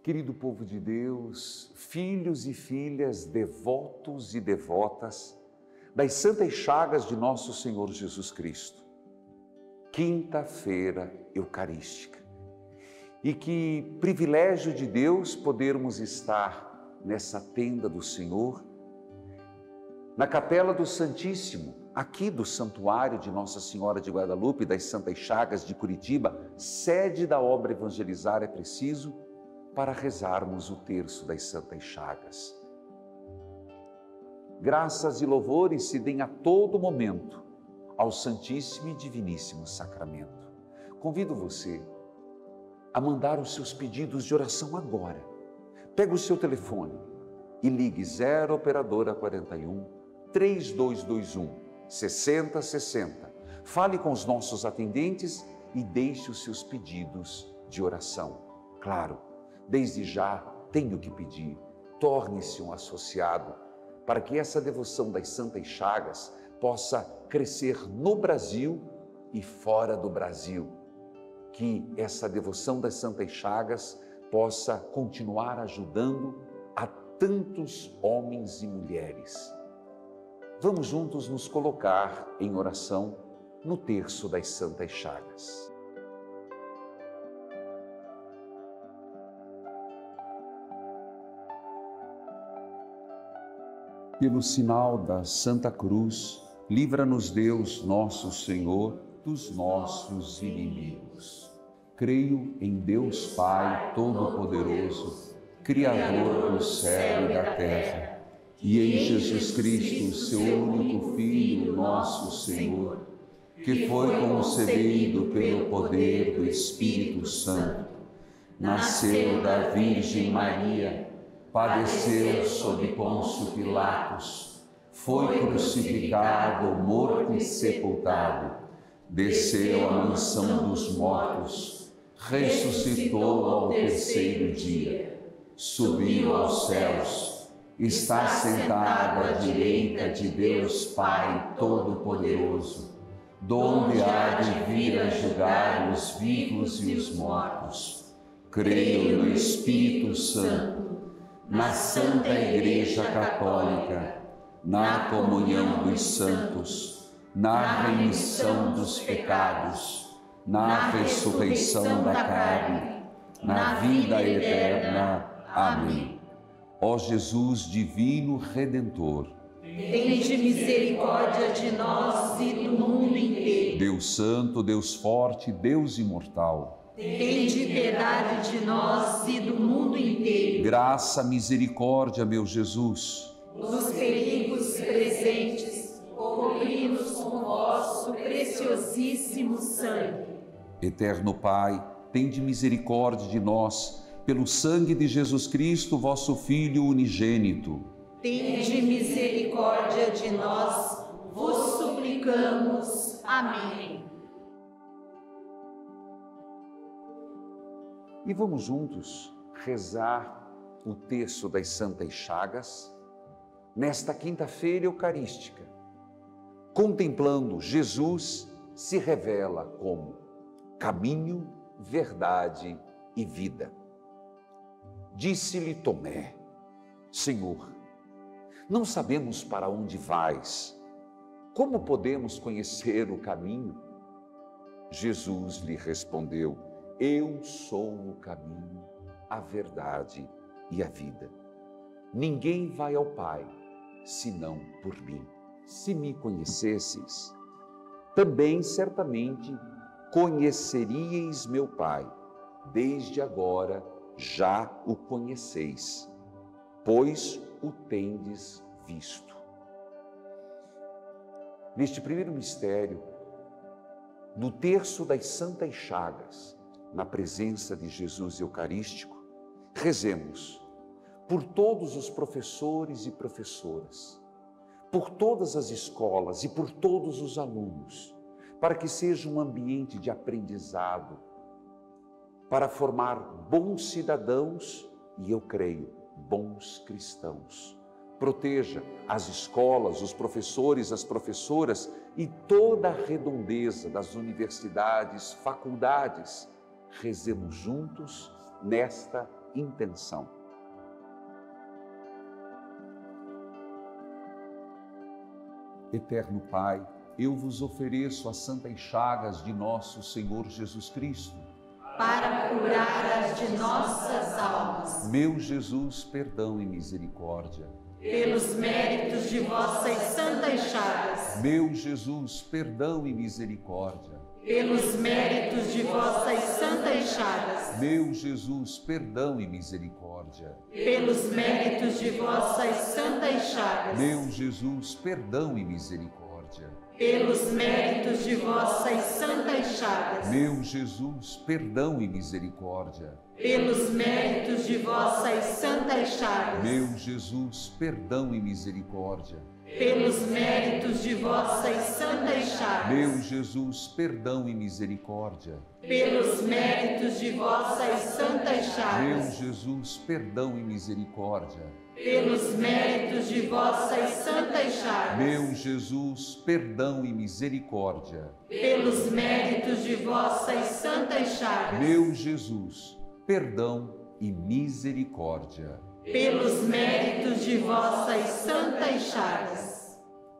Querido povo de Deus, filhos e filhas, devotos e devotas das santas chagas de nosso Senhor Jesus Cristo, quinta-feira eucarística. E que privilégio de Deus podermos estar nessa tenda do Senhor, na capela do Santíssimo, aqui do Santuário de Nossa Senhora de Guadalupe, das Santas Chagas de Curitiba, sede da obra Evangelizar é Preciso, para rezarmos o terço das Santas Chagas. Graças e louvores se deem a todo momento ao Santíssimo e Diviníssimo Sacramento. Convido você a mandar os seus pedidos de oração agora. Pega o seu telefone e ligue 0 Operadora 41 3221 6060. Fale com os nossos atendentes e deixe os seus pedidos de oração. Claro, desde já tenho que pedir, torne-se um associado para que essa devoção das Santas Chagas possa crescer no Brasil e fora do Brasil. Que essa devoção das Santas Chagas possa continuar ajudando a tantos homens e mulheres. Vamos juntos nos colocar em oração no terço das Santas Chagas. Pelo sinal da Santa Cruz, livra-nos Deus, nosso Senhor, dos nossos inimigos. Creio em Deus Pai Todo-Poderoso, Criador do céu e da terra, e em Jesus Cristo, seu único Filho, nosso Senhor, que foi concebido pelo poder do Espírito Santo, nasceu da Virgem Maria, padeceu sob Pôncio Pilatos, foi crucificado, morto e sepultado, desceu à mansão dos mortos, ressuscitou ao terceiro dia, subiu aos céus, está sentado à direita de Deus Pai Todo-Poderoso, donde há de vir a julgar os vivos e os mortos. Creio no Espírito Santo, na Santa Igreja Católica, na comunhão dos santos, na remissão dos pecados, na ressurreição da carne, na vida eterna. Amém. Ó Jesus divino Redentor, tende misericórdia de nós e do mundo inteiro. Deus Santo, Deus Forte, Deus Imortal, tende piedade de nós e do mundo inteiro. Graça, misericórdia, meu Jesus. Nos perigos presentes, cobri-nos com vosso preciosíssimo sangue. Eterno Pai, tende misericórdia de nós, pelo sangue de Jesus Cristo, vosso Filho unigênito. Tende misericórdia de nós, vos suplicamos. Amém. E vamos juntos rezar o terço das Santas Chagas nesta quinta-feira eucarística, contemplando Jesus se revela como caminho, verdade e vida. Disse-lhe Tomé: Senhor, não sabemos para onde vais, como podemos conhecer o caminho? Jesus lhe respondeu: Eu sou o caminho, a verdade e a vida. Ninguém vai ao Pai, senão por mim. Se me conhecesseis, também certamente conheceríeis meu Pai. Desde agora já o conheceis, pois o tendes visto. Neste primeiro mistério, no terço das Santas Chagas, na presença de Jesus Eucarístico, rezemos por todos os professores e professoras, por todas as escolas e por todos os alunos, para que seja um ambiente de aprendizado, para formar bons cidadãos e, eu creio, bons cristãos. Proteja as escolas, os professores, as professoras e toda a redondeza das universidades, faculdades. Rezemos juntos nesta intenção. Eterno Pai, eu vos ofereço as santas chagas de nosso Senhor Jesus Cristo, para curar as de nossas almas. Meu Jesus, perdão e misericórdia. Pelos méritos de vossas santas chagas. Meu Jesus, perdão e misericórdia. Pelos méritos de vossas santas chagas. Meu Jesus, perdão e misericórdia. Pelos méritos de vossas santas chagas. Meu Jesus, perdão e misericórdia. Pelos méritos de vossas santas chagas. Meu Jesus, perdão e misericórdia. Pelos méritos de vossas santas chagas. Meu Jesus, perdão e misericórdia. Pelos méritos de vossas santas chagas. Meu Jesus, perdão e misericórdia. Pelos méritos de vossas santas chagas. Meu Jesus, perdão e misericórdia. Pelos méritos de vossas santas chagas. Meu Jesus, perdão e misericórdia. Pelos méritos de vossas santas chagas. Meu Jesus, perdão e misericórdia. Pelos méritos de vossas santas chagas.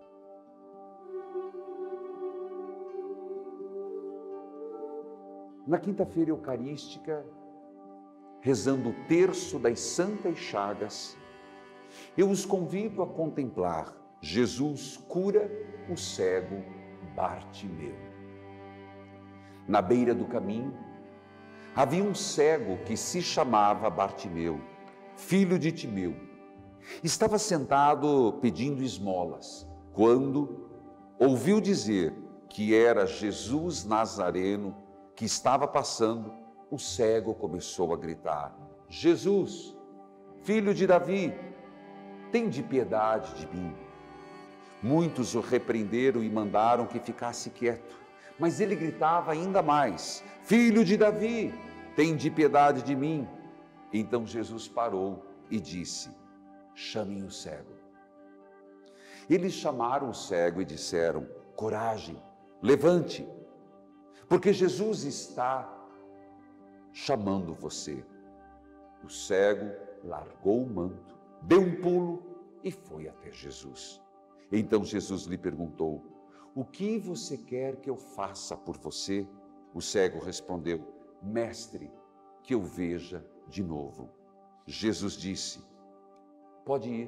Na quinta-feira eucarística, rezando o terço das santas chagas, eu os convido a contemplar Jesus cura o cego Bartimeu. Na beira do caminho, havia um cego que se chamava Bartimeu, filho de Timeu. Estava sentado pedindo esmolas, quando ouviu dizer que era Jesus Nazareno que estava passando. O cego começou a gritar: Jesus, filho de Davi, tende piedade de mim. Muitos o repreenderam e mandaram que ficasse quieto, mas ele gritava ainda mais: Filho de Davi, tende piedade de mim. Então Jesus parou e disse: chamem o cego. Eles chamaram o cego e disseram: coragem, levante, porque Jesus está chamando você. O cego largou o manto, deu um pulo e foi até Jesus. Então Jesus lhe perguntou: o que você quer que eu faça por você? O cego respondeu: mestre, que eu veja de novo. Jesus disse: pode ir.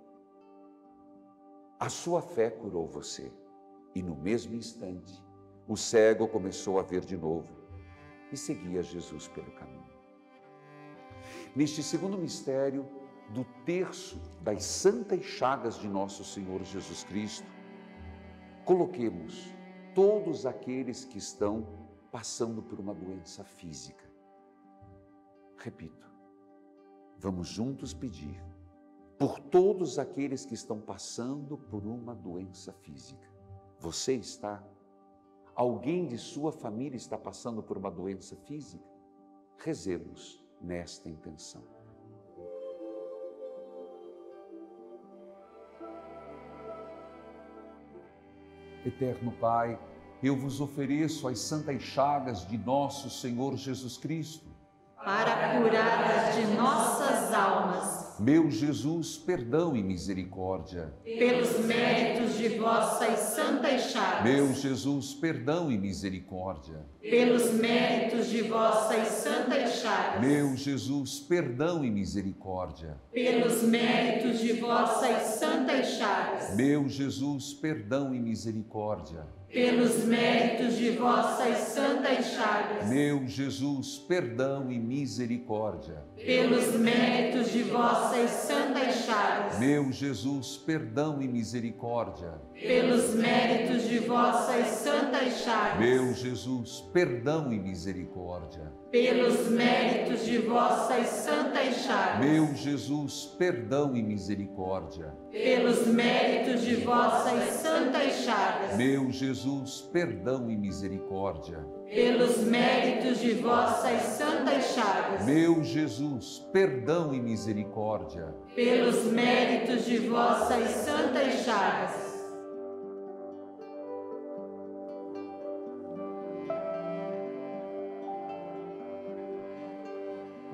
A sua fé curou você. E no mesmo instante, o cego começou a ver de novo e seguia Jesus pelo caminho. Neste segundo mistério do terço das santas chagas de nosso Senhor Jesus Cristo, coloquemos todos aqueles que estão passando por uma doença física. Repito, vamos juntos pedir por todos aqueles que estão passando por uma doença física. Você está? Alguém de sua família está passando por uma doença física? Rezemos nesta intenção. Eterno Pai, eu vos ofereço as santas chagas de nosso Senhor Jesus Cristo, para curar as de nossas almas. Meu Jesus, perdão e misericórdia. Pelos méritos de vossas santas chagas. Meu Jesus, perdão e misericórdia. Pelos méritos de vossas santas chagas. Meu Jesus, perdão e misericórdia. Pelos méritos de vossas santas chagas. Meu Jesus, perdão e misericórdia. Pelos méritos de vossas santas chagas. Meu Jesus, perdão e misericórdia. Pelos méritos de vossas santas chagas. Meu Jesus, perdão e misericórdia. Pelos méritos de vossas santas chagas. Meu Jesus, perdão e misericórdia. Pelos méritos de vossas santas chagas. Meu Jesus, perdão e misericórdia. Pelos méritos de vossas santas chagas. Meu Jesus, perdão e misericórdia. Pelos méritos de vossas santas chagas. Meu Jesus, perdão e misericórdia. Pelos méritos de vossas santas chagas.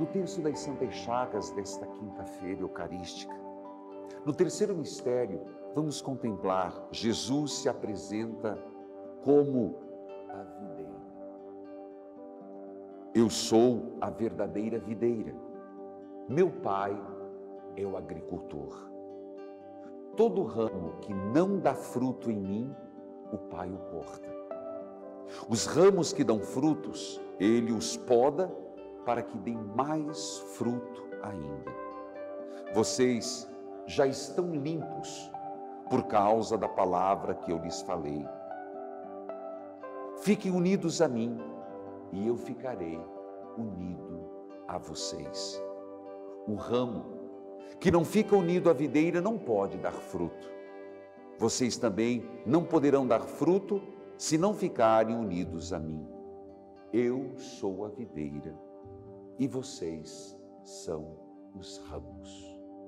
No terço das Santas Chagas desta quinta-feira eucarística, no terceiro mistério, vamos contemplar Jesus se apresenta como a videira. Eu sou a verdadeira videira. Meu Pai é o agricultor. Todo ramo que não dá fruto em mim, o Pai o corta. Os ramos que dão frutos, Ele os poda para que deem mais fruto ainda. Vocês já estão limpos por causa da palavra que eu lhes falei. Fiquem unidos a mim e eu ficarei unido a vocês. O ramo que não fica unido à videira não pode dar fruto. Vocês também não poderão dar fruto se não ficarem unidos a mim. Eu sou a videira e vocês são os ramos.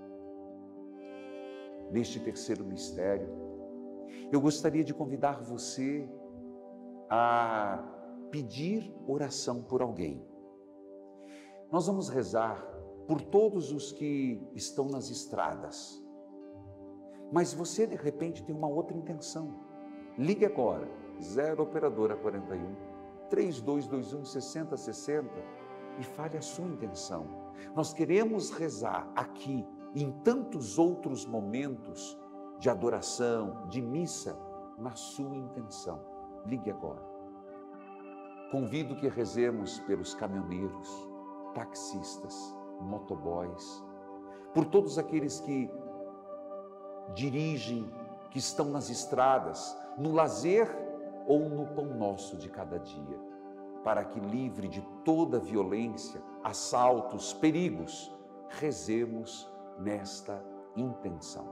Neste terceiro mistério, eu gostaria de convidar você a pedir oração por alguém. Nós vamos rezar por todos os que estão nas estradas. Mas você, de repente, tem uma outra intenção. Ligue agora, 0 Operadora 41 3221 6060 e fale a sua intenção. Nós queremos rezar aqui, em tantos outros momentos de adoração, de missa, na sua intenção. Ligue agora. Convido que rezemos pelos caminhoneiros, taxistas, motoboys, por todos aqueles que dirigem, que estão nas estradas, no lazer ou no pão nosso de cada dia, para que, livre de toda violência, assaltos, perigos, rezemos nesta intenção.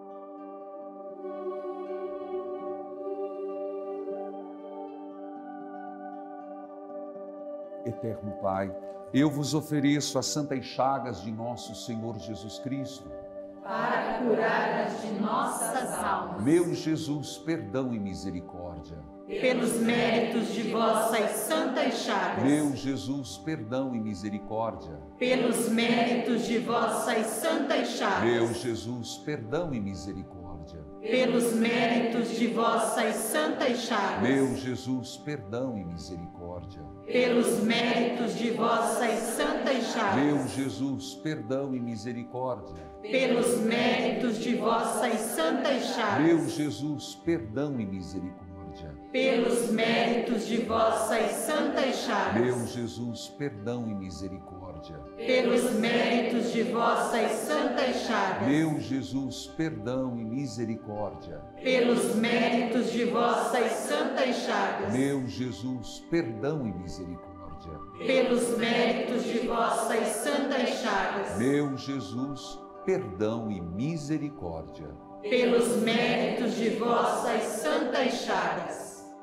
Eterno Pai, eu vos ofereço as santas chagas de nosso Senhor Jesus Cristo, para curar as de nossas almas. Meu Jesus, perdão e misericórdia. Pelos méritos de vossas santas chagas. Meu Jesus, perdão e misericórdia. Pelos méritos de vossas santas chagas. Meu Jesus, perdão e misericórdia. Pelos méritos de vossas santas chagas. Meu Jesus, perdão e misericórdia. Pelos méritos de vossas santas chagas. Meu Jesus, perdão e misericórdia. Pelos méritos de vossas santas chagas. Meu Jesus, perdão e misericórdia. Pelos méritos de vossas santas chagas. Meu Jesus, perdão e misericórdia. Pelos méritos de vossas santas chagas. Meu Jesus, perdão e misericórdia. Pelos méritos de vossas santas chagas. Meu Jesus, perdão e misericórdia. Pelos méritos de vossas santas chagas. Meu Jesus, perdão e misericórdia. Pelos méritos de vossas santas chagas.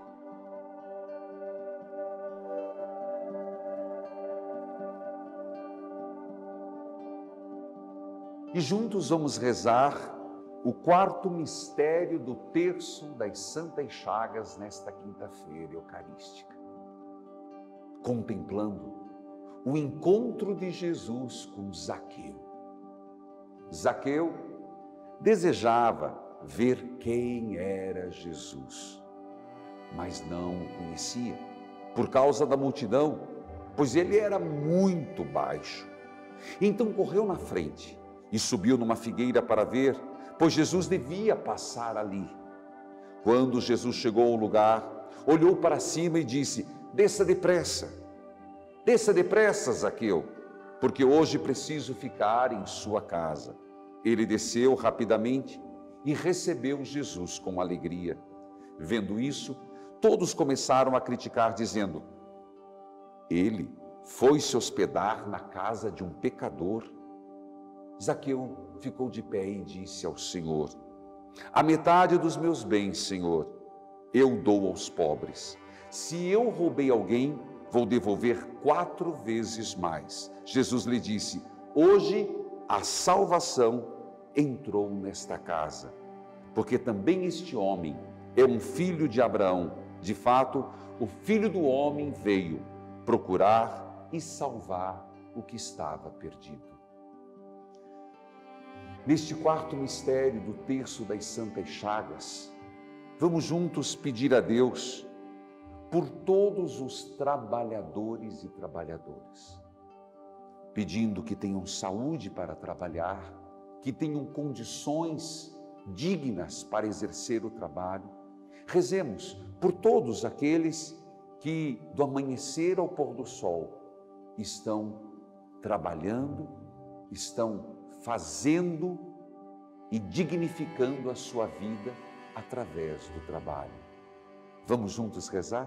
E juntos vamos rezar o quarto mistério do terço das Santas Chagas nesta quinta-feira eucarística, contemplando o encontro de Jesus com Zaqueu. Zaqueu desejava ver quem era Jesus, mas não o conhecia por causa da multidão, pois ele era muito baixo. Então correu na frente e subiu numa figueira para ver, pois Jesus devia passar ali. Quando Jesus chegou ao lugar, olhou para cima e disse: desça depressa, Zaqueu, porque hoje preciso ficar em sua casa. Ele desceu rapidamente e recebeu Jesus com alegria. Vendo isso, todos começaram a criticar, dizendo: ele foi se hospedar na casa de um pecador. Zaqueu ficou de pé e disse ao Senhor: a metade dos meus bens, Senhor, eu dou aos pobres. Se eu roubei alguém, vou devolver 4 vezes mais. Jesus lhe disse: hoje a salvação entrou nesta casa, porque também este homem é um filho de Abraão. De fato, o Filho do Homem veio procurar e salvar o que estava perdido. Neste quarto mistério do terço das Santas Chagas, vamos juntos pedir a Deus por todos os trabalhadores e trabalhadoras, pedindo que tenham saúde para trabalhar, que tenham condições dignas para exercer o trabalho. Rezemos por todos aqueles que, do amanhecer ao pôr do sol, estão trabalhando, estão fazendo e dignificando a sua vida através do trabalho. Vamos juntos rezar?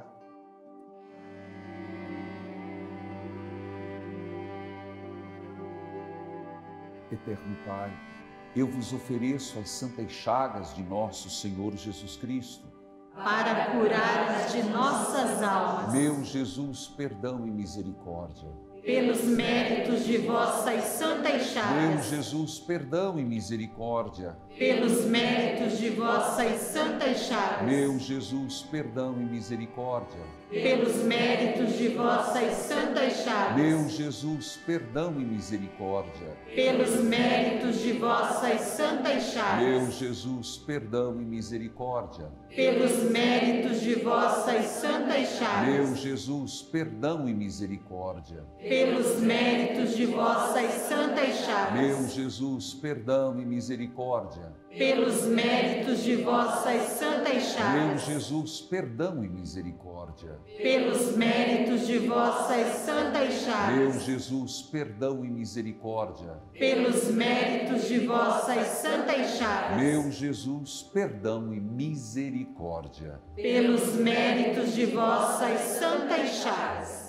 Eterno Pai, eu vos ofereço as santas chagas de nosso Senhor Jesus Cristo, para curar as de nossas almas. Meu Jesus, perdão e misericórdia. Pelos méritos de vossas santas chagas. Meu Jesus, perdão e misericórdia. Pelos méritos de vossas santas chagas. Meu Jesus, perdão e misericórdia. Pelos méritos de vossas santas chagas. Meu Jesus, perdão e misericórdia. Pelos méritos de vossas santas chagas. Meu Jesus, perdão e misericórdia. Pelos méritos de vossas santas chagas. Meu Jesus, perdão e misericórdia. Pelos méritos de vossas santas chagas. Meu Jesus, perdão e misericórdia. Pelos méritos de vossas santas chagas. Meu Jesus, perdão e misericórdia. Pelos méritos de vossas santas chagas. Meu Jesus, perdão e misericórdia. Pelos méritos de vossas santas chagas. Meu Jesus, perdão e misericórdia. Pelos méritos de vossas santas chagas.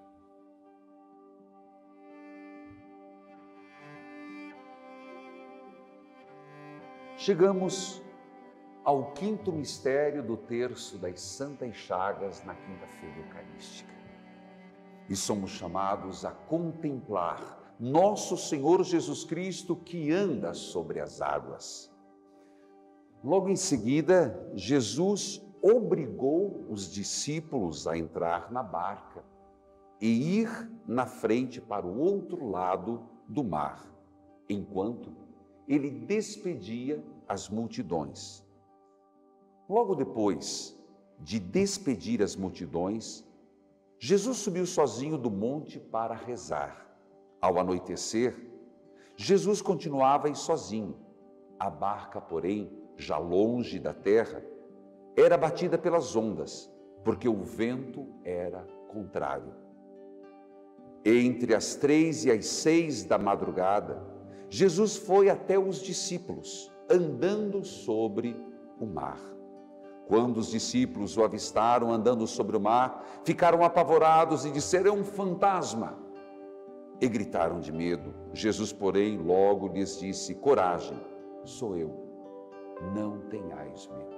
Chegamos ao quinto mistério do terço das Santas Chagas na quinta-feira eucarística. E somos chamados a contemplar nosso Senhor Jesus Cristo que anda sobre as águas. Logo em seguida, Jesus obrigou os discípulos a entrar na barca e ir na frente para o outro lado do mar, enquanto ele despedia as multidões. Logo depois de despedir as multidões, Jesus subiu sozinho do monte para rezar. Ao anoitecer, Jesus continuava aí sozinho. A barca, porém, já longe da terra, era batida pelas ondas, porque o vento era contrário. Entre as 3 e as 6 da madrugada, Jesus foi até os discípulos, andando sobre o mar. Quando os discípulos o avistaram andando sobre o mar, ficaram apavorados e disseram: "É um fantasma!" E gritaram de medo. Jesus, porém, logo lhes disse: "Coragem, sou eu, não tenhais medo."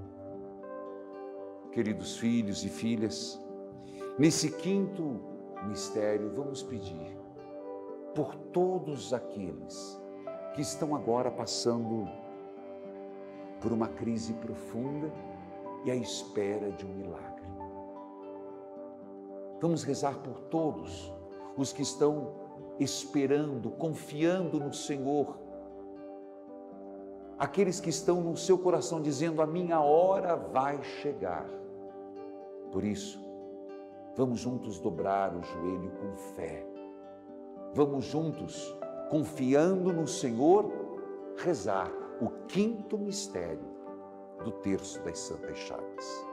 Queridos filhos e filhas, nesse quinto mistério, vamos pedir por todos aqueles que estão agora passando por uma crise profunda e à espera de um milagre. Vamos rezar por todos os que estão esperando, confiando no Senhor. Aqueles que estão no seu coração dizendo: "A minha hora vai chegar." Por isso, vamos juntos dobrar o joelho com fé. Vamos juntos, confiando no Senhor, rezar o quinto mistério do terço das Santas Chagas.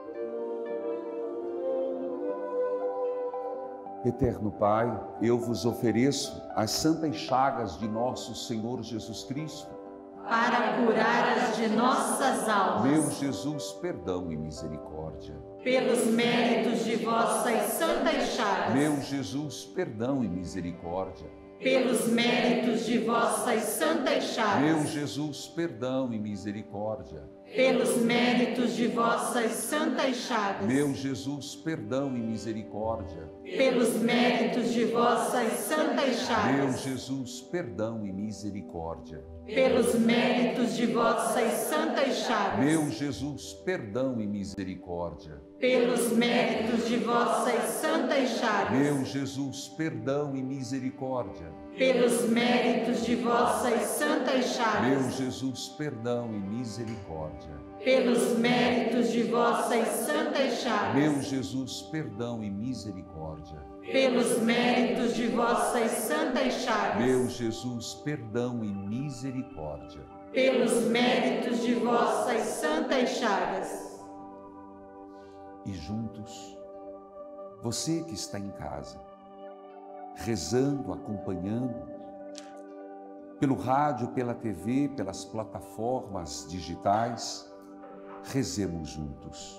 Eterno Pai, eu vos ofereço as santas chagas de nosso Senhor Jesus Cristo, para curar as de nossas almas. Meu Jesus, perdão e misericórdia. Pelos méritos de vossas santas chagas. Meu Jesus, perdão e misericórdia. Pelos méritos de vossas santas chagas. Meu Jesus, perdão e misericórdia. pelos méritos de vossas santas chagas, Meu Jesus, perdão e misericórdia. pelos méritos de vossas santas Meu chagas, Jesus, perdão e misericórdia. pelos méritos de vossas santas chagas, Meu Jesus, perdão e misericórdia. pelos méritos de vossas santas chagas, Meu Jesus, perdão e misericórdia. pelos méritos de vossas santas chagas, Meu Jesus, perdão e misericórdia. pelos méritos de vossas santas chagas, Meu Jesus, perdão e misericórdia. pelos méritos de vossas santas chagas, Meu Jesus, perdão e misericórdia. pelos méritos de vossas santas chagas. E juntos, você que está em casa, rezando, acompanhando, pelo rádio, pela TV, pelas plataformas digitais, rezemos juntos.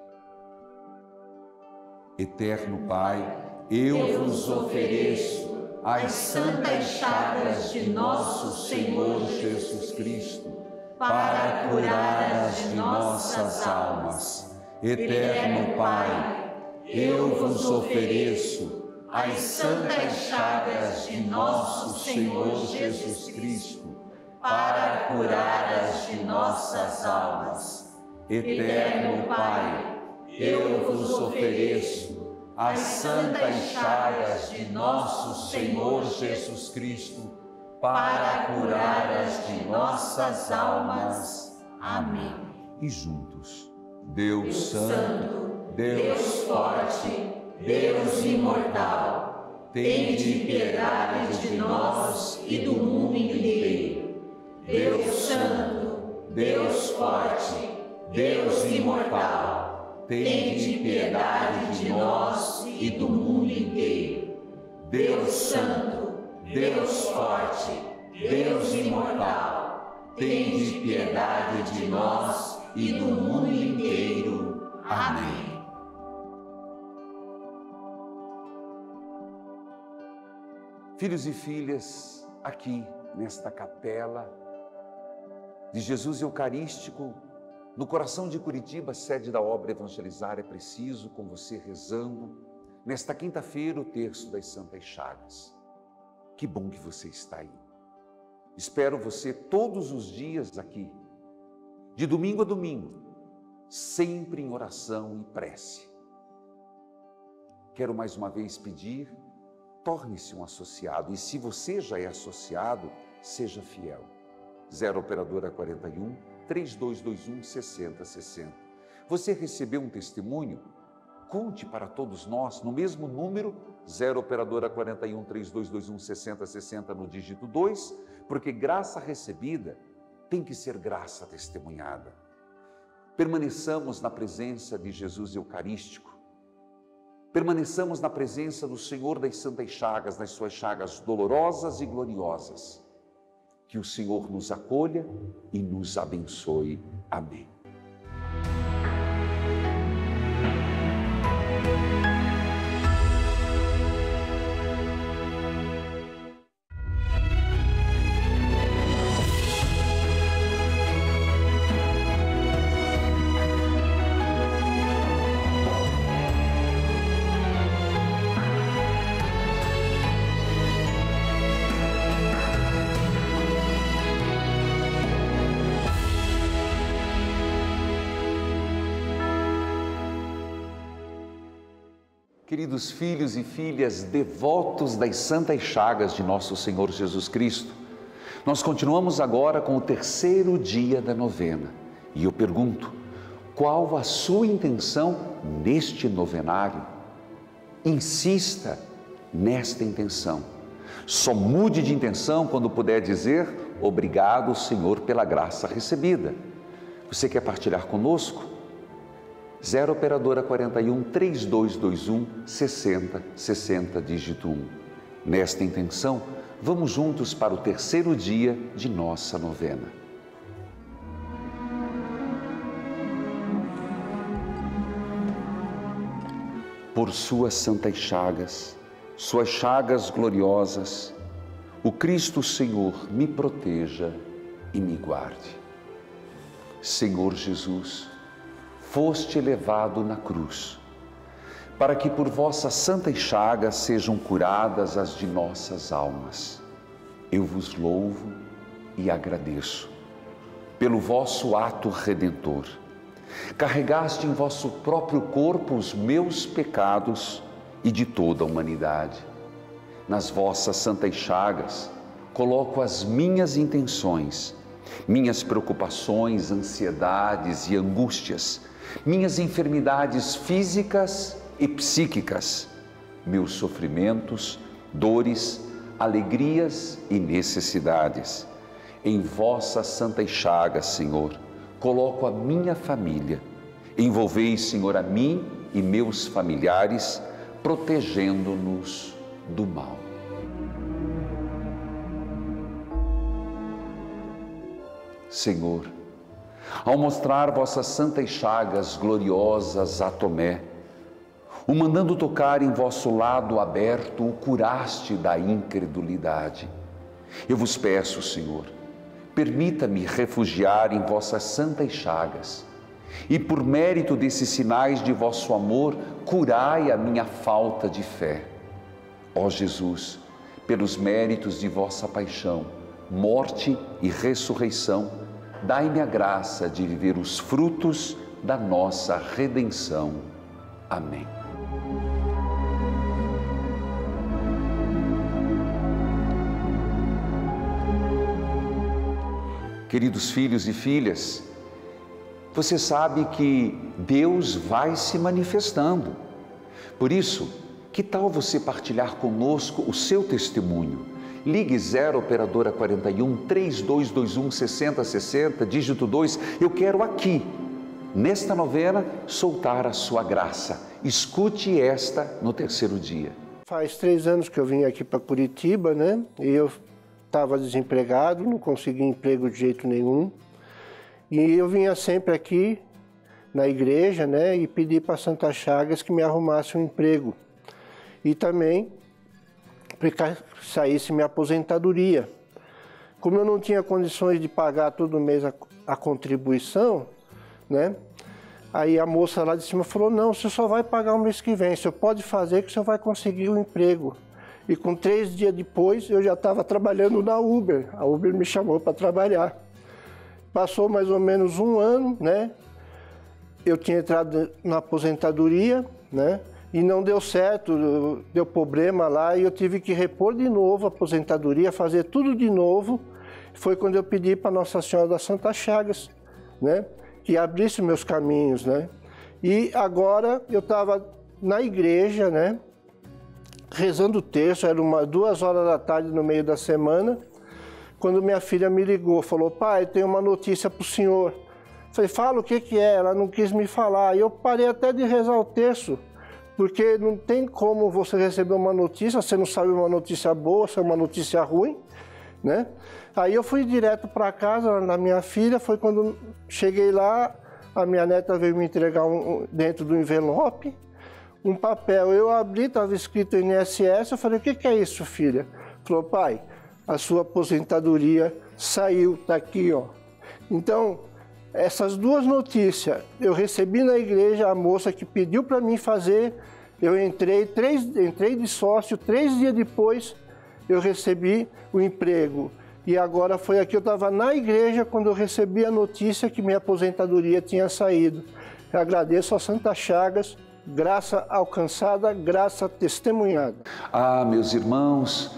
Eterno Pai, eu vos ofereço as santas chagas de nosso Senhor Jesus Cristo, para curar as de nossas almas. Eterno Pai, eu vos ofereço as santas chagas de nosso Senhor Jesus Cristo, para curar as de nossas almas. Eterno Pai, eu vos ofereço as santas chagas de nosso Senhor Jesus Cristo, para curar as de nossas almas. Amém. E juntos, Deus Santo, Deus Forte, Deus Imortal, tende piedade de nós e do mundo inteiro. Deus Santo, Deus Forte, Deus Imortal, tende piedade de nós e do mundo inteiro. Deus Santo, Deus Forte, Deus Imortal, tende piedade de nós e do mundo inteiro. Amém. Filhos e filhas, aqui nesta capela de Jesus Eucarístico, no coração de Curitiba, sede da obra Evangelizar é Preciso, com você rezando, nesta quinta-feira, o terço das Santas Chagas. Que bom que você está aí. Espero você todos os dias aqui, de domingo a domingo, sempre em oração e prece. Quero mais uma vez pedir, torne-se um associado, e se você já é associado, seja fiel. 0 Operadora 41 3221 6060. Você recebeu um testemunho? Conte para todos nós no mesmo número, 0 Operadora 41 3221 6060 no dígito 2, porque graça recebida tem que ser graça testemunhada. Permaneçamos na presença de Jesus Eucarístico. Permaneçamos na presença do Senhor das Santas Chagas, nas suas chagas dolorosas e gloriosas. Que o Senhor nos acolha e nos abençoe. Amém. Queridos filhos e filhas devotos das Santas Chagas de nosso Senhor Jesus Cristo, nós continuamos agora com o terceiro dia da novena. E eu pergunto, qual a sua intenção neste novenário? Insista nesta intenção. Só mude de intenção quando puder dizer, obrigado, Senhor, pela graça recebida. Você quer partilhar conosco? 0 Operadora 41 3221 6060, dígito 1. Nesta intenção, vamos juntos para o terceiro dia de nossa novena. Por suas santas chagas gloriosas, o Cristo Senhor me proteja e me guarde. Senhor Jesus, foste levado na cruz, para que por vossas santas chagas sejam curadas as de nossas almas. Eu vos louvo e agradeço pelo vosso ato redentor. Carregaste em vosso próprio corpo os meus pecados e de toda a humanidade. Nas vossas santas chagas coloco as minhas intenções, minhas preocupações, ansiedades e angústias, minhas enfermidades físicas e psíquicas, meus sofrimentos, dores, alegrias e necessidades. Em vossas santas chagas, Senhor, coloco a minha família. Envolvei, Senhor, a mim e meus familiares, protegendo-nos do mal. Senhor, ao mostrar vossas santas chagas gloriosas a Tomé, o mandando tocar em vosso lado aberto, o curaste da incredulidade. Eu vos peço, Senhor, permita-me refugiar em vossas santas chagas e, por mérito desses sinais de vosso amor, curai a minha falta de fé. Ó Jesus, pelos méritos de vossa paixão, morte e ressurreição, dai-me a graça de viver os frutos da nossa redenção. Amém. Queridos filhos e filhas, você sabe que Deus vai se manifestando. Por isso, que tal você partilhar conosco o seu testemunho? Ligue 0 operadora 41 3221 6060, dígito 2. Eu quero aqui, nesta novena, soltar a sua graça. Escute esta no terceiro dia. Faz 3 anos que eu vim aqui para Curitiba, né? E eu estava desempregado, não conseguia emprego de jeito nenhum. E eu vinha sempre aqui na igreja, né? E pedi para Santa Chagas que me arrumasse um emprego. E também para que saísse minha aposentadoria. Como eu não tinha condições de pagar todo mês a contribuição, né? Aí a moça lá de cima falou, não, você só vai pagar o mês que vem, você pode fazer que você vai conseguir um emprego. E com 3 dias depois eu já estava trabalhando na Uber, a Uber me chamou para trabalhar. Passou mais ou menos 1 ano, né? Eu tinha entrado na aposentadoria, né? E não deu certo, deu problema lá e eu tive que repor de novo a aposentadoria, fazer tudo de novo. Foi quando eu pedi para Nossa Senhora das Santas Chagas, né? Que abrisse meus caminhos, né? E agora eu estava na igreja, né? Rezando o terço, era 2 horas da tarde no meio da semana, quando minha filha me ligou, falou, pai, tem uma notícia para o senhor. Falei, fala o que é? Ela não quis me falar. E eu parei até de rezar o terço, porque não tem como você receber uma notícia, você não sabe uma notícia boa, se é uma notícia ruim, né? Aí eu fui direto para casa da minha filha, foi quando cheguei lá, a minha neta veio me entregar dentro do envelope, um papel. Eu abri, estava escrito INSS, eu falei, o que é isso, filha? Falou, pai, a sua aposentadoria saiu, tá aqui, ó. Então, essas 2 notícias, eu recebi na igreja, a moça que pediu para mim fazer, eu entrei de sócio, 3 dias depois eu recebi o emprego. E agora foi aqui, eu estava na igreja quando eu recebi a notícia que minha aposentadoria tinha saído. Eu agradeço a Santa Chagas, graça alcançada, graça testemunhada. Ah, meus irmãos,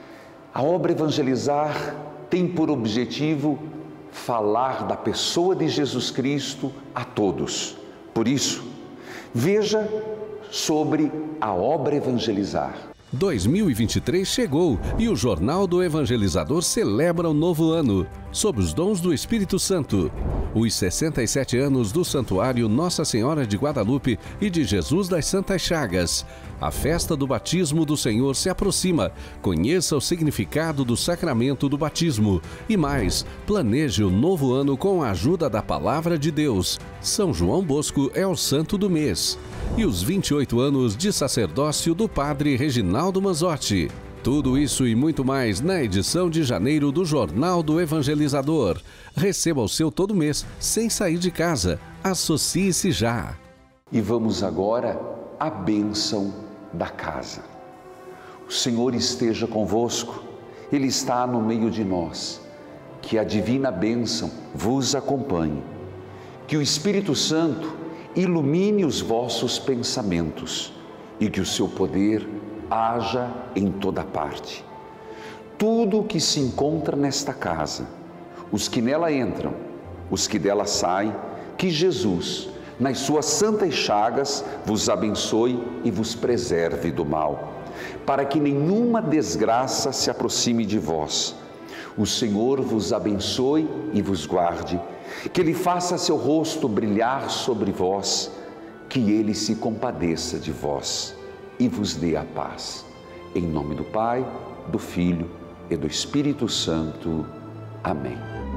a obra Evangelizar tem por objetivo falar da pessoa de Jesus Cristo a todos. Por isso, veja sobre a obra Evangelizar. 2023 chegou e o Jornal do Evangelizador celebra o novo ano, sob os dons do Espírito Santo. Os 67 anos do Santuário Nossa Senhora de Guadalupe e de Jesus das Santas Chagas. A festa do batismo do Senhor se aproxima. Conheça o significado do sacramento do batismo. E mais, planeje o novo ano com a ajuda da Palavra de Deus. São João Bosco é o santo do mês. E os 28 anos de sacerdócio do Padre Reginaldo Manzotti. Tudo isso e muito mais na edição de janeiro do Jornal do Evangelizador. Receba o seu todo mês, sem sair de casa. Associe-se já. E vamos agora à bênção da casa. O Senhor esteja convosco, Ele está no meio de nós. Que a divina bênção vos acompanhe. Que o Espírito Santo ilumine os vossos pensamentos e que o seu poder haja em toda parte. Tudo o que se encontra nesta casa, os que nela entram, os que dela saem, que Jesus, nas suas santas chagas, vos abençoe e vos preserve do mal, para que nenhuma desgraça se aproxime de vós. O Senhor vos abençoe e vos guarde, que Ele faça seu rosto brilhar sobre vós, que Ele se compadeça de vós e vos dê a paz. Em nome do Pai, do Filho e do Espírito Santo. Amém.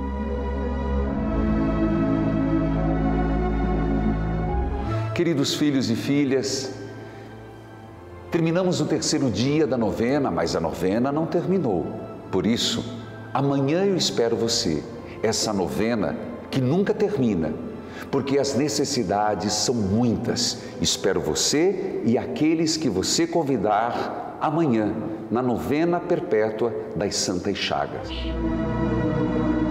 Queridos filhos e filhas, terminamos o terceiro dia da novena, mas a novena não terminou. Por isso, amanhã eu espero você, essa novena que nunca termina, porque as necessidades são muitas. Espero você e aqueles que você convidar amanhã, na novena perpétua das Santas Chagas.